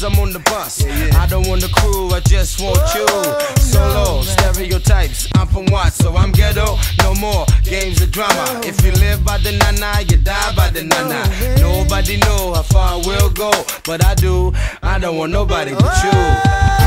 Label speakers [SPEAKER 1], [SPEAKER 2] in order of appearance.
[SPEAKER 1] cause I'm on the bus. I don't want the crew, I just want you. Solo, stereotypes, I'm from Watts, so I'm ghetto. No more games of drama. If you live by the nana, you die by the nana. Nobody know how far we'll go, but I do. I don't want nobody but you.